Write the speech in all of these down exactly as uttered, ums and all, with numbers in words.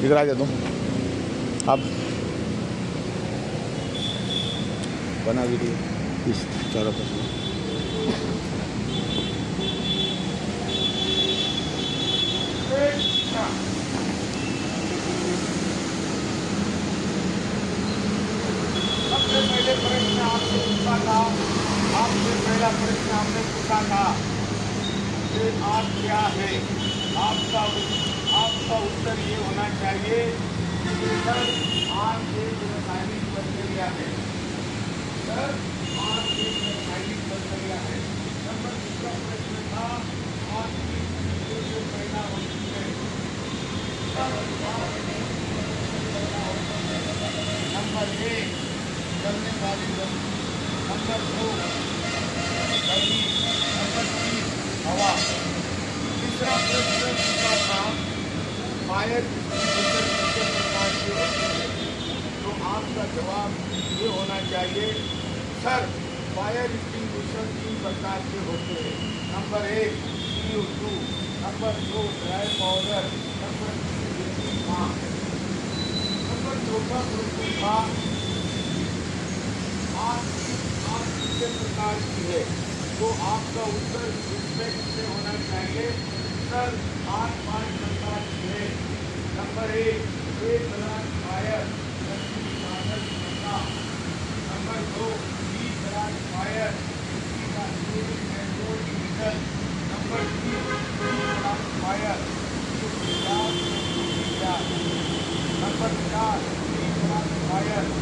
दिखा जा तुम आप बना वीडियो इस चारों पर सबसे पहले प्रश्न आपसे पूछा था आपसे पहला प्रश्न हमने पूछा था कि आप क्या है। आपका आपका उत्तर ये होना चाहिए कि सर आग एक रासायनिक प्रक्रिया है। सर आग एक रासायनिक प्रक्रिया है। नंबर दूसरा प्रश्न था आग की चीजों से पैदा होती है। नंबर एक जलने वाली वस्तु, नंबर दो गर्मी, नंबर तीन हवा। तीसरा प्रश्न पूछा था फायर एक्सटिंग्विशर कितने प्रकार के होते हैं। तो आपका जवाब ये होना चाहिए सर फायर एक्सटिंग्विशर तीन प्रकार के होते हैं। नंबर एक सी ओ टू, नंबर दो ड्राई पाउडर, नंबर तीन लिक्विड मास। नंबर चौथा प्रश्न था आग आग कितने प्रकार की है। तो आपका उत्तर इसमें कितने होना चाहिए सर आग पाँच प्रकार की है। नंबर एक एक तरह फायर, नंबर दो बीस तरह फायर, नंबर तीन तरह फायर, नंबर चार तीन तरह फायर,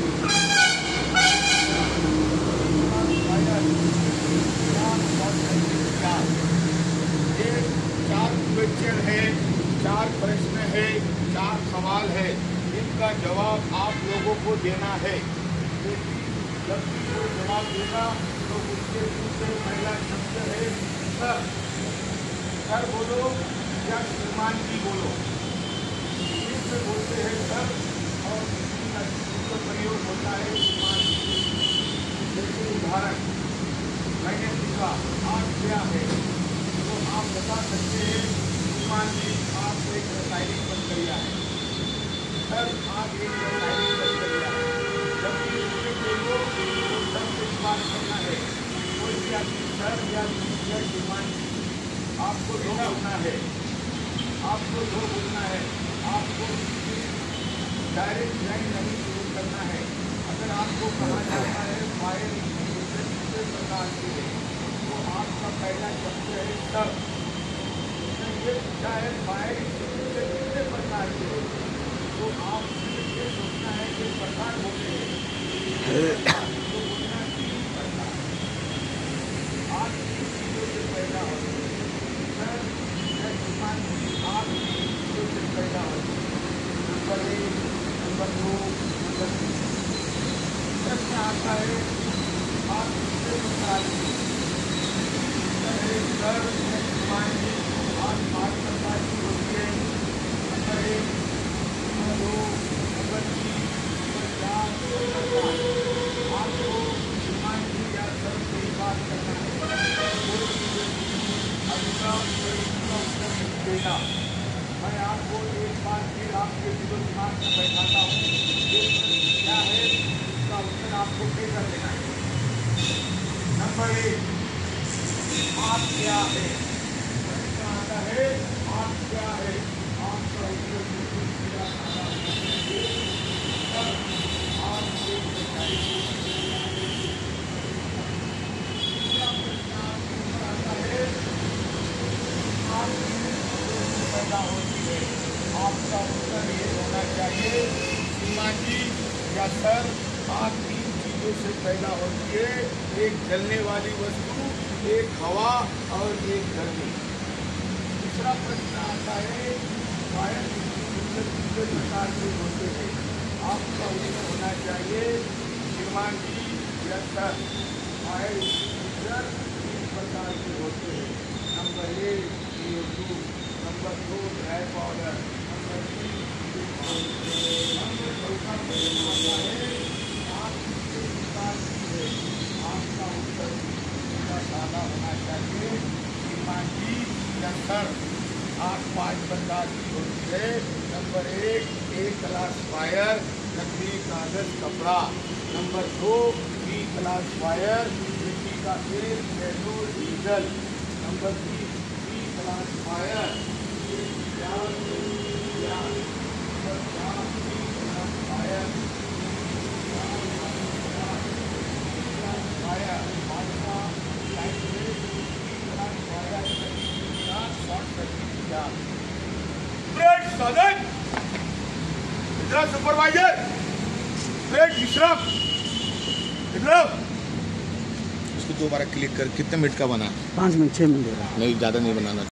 ये चार क्वेश्चन है, चार प्रश्न है, चार सवाल है। इनका जवाब आप लोगों को देना है। जब भी कोई जवाब देगा तो उसके मुंह से पहला शब्द है सर। सर बोलो या श्रीमान जी बोलो। इंग्लिश में बोलते हैं सर और हिंदी का प्रयोग होता है श्रीमान जी। जैसे उदाहरण मैंने पूछा आग क्या है तो आप बता सकते हैं श्रीमान जी आग एक रासायनिक प्रक्रिया है। सर आग एक रासायनिक प्रक्रिया है। जब भी उसके बोलो तो सर से बात करना है। कोई भी आदमी सर या श्रीमान जी आपको दो बोलना है, आपको दो बोलना है। आपको डायरेक्ट लाइन नहीं यूज करना है। अगर आपको कहा जाता है फायर कितने प्रकार की है तो आपका पहला शब्द है सर। ये पूछा है फायर कितने प्रकार की है तो आप ये सोचना है कि प्रकार होते हैं तो बोलना तीन प्रकार आग तीन चीज़ों से पैदा होती है। सर मैं दुकान आग तीन चीज़ों से पैदा होती है। नंबर एक, नंबर दो, नंबर तीन। प्रश्न आता है आप कितने प्रकार की सर दुकान आज पाँच प्रकार की होती है। नंबर एक, नंबर दो, नंबर तीन, नंबर चार, नंबर पाँच। आपको दुकान की या सर से ही बात करना है। अगला उत्तर देना। मैं आपको एक बार फिर आपके दिलो दिमाग में बैठाता हूँ। ये क्या है इसका उत्तर आपको कैसे देना है। नंबर एक आग क्या है। प्रश्न आता है आग क्या है। आपका उत्तर बिल्कुल सीधा साधा आग एक रासायनिक आता है आग पैदा होती है। आपका उत्तर ये होना चाहिए श्रीमान जी या सर आग तीन चीज़ों से पैदा होती है। एक जलने वाली वस्तु, एक हवा और एक गर्मी। दूसरा प्रश्न आता है फायर एक्सटिंग्विशर कितने प्रकार के होते हैं। आपका उत्तर होना चाहिए श्रीमान जी या सर फायर एक्सटिंग्विशर तीन प्रकार के होते हैं। नंबर एक सी ओ टू, नंबर दो ड्राई पाउडर, नंबर तीन नंबर चौथा प्रश्न आता है आग कितने प्रकार की है। आपका उत्तर सादा होना चाहिए श्रीमान जी या सर आग पाँच प्रकार की होती है। नंबर एक, एक क्लास फायर, लकड़ी, कागज, कपड़ा। नंबर दो, बी क्लास फायर, मिट्टी का तेल, पेट्रोल, डीजल। नंबर तीन, बी क्लास फायर, नंबर चार, बी क्लास फायर, फायर, पाँचवा, lightweight, B class fire, short circuit. ब्रेड साधन, इधर सुपरवाइजर, ब्रेड विश्राम, इधर इसको दोबारा क्लिक कर। कितने मिनट का बना? पाँच मिनट छः मिनट नहीं, ज़्यादा नहीं बनाना।